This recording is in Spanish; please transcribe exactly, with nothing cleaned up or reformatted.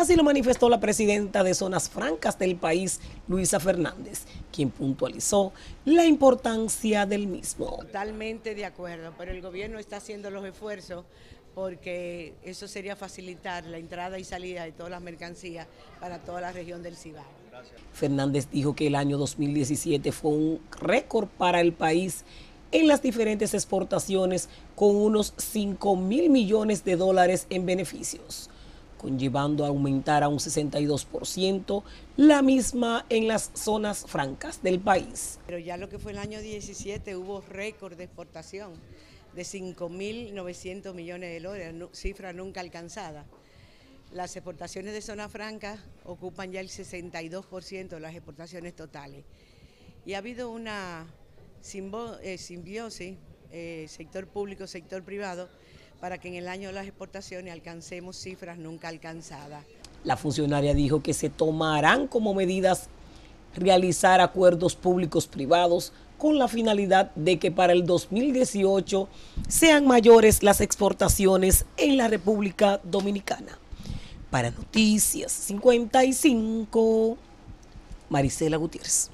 Así lo manifestó la presidenta de Zonas Francas del país, Luisa Fernández, quien puntualizó la importancia del mismo. Totalmente de acuerdo, pero el gobierno está haciendo los esfuerzos porque eso sería facilitar la entrada y salida de todas las mercancías para toda la región del Cibao. Fernández dijo que el año dos mil diecisiete fue un récord para el país en las diferentes exportaciones, con unos cinco mil millones de dólares en beneficios, conllevando a aumentar a un sesenta y dos por ciento la misma en las zonas francas del país. Pero ya lo que fue el año diecisiete hubo récord de exportación de cinco mil novecientos millones de dólares, cifra nunca alcanzada. Las exportaciones de zona franca ocupan ya el sesenta y dos por ciento de las exportaciones totales. Y ha habido una simbiosis, eh, sector público, sector privado, para que en el año de las exportaciones alcancemos cifras nunca alcanzadas. La funcionaria dijo que se tomarán como medidas realizar acuerdos públicos privados con la finalidad de que para el dos mil dieciocho sean mayores las exportaciones en la República Dominicana. Para Noticias cincuenta y cinco, Marisela Gutiérrez.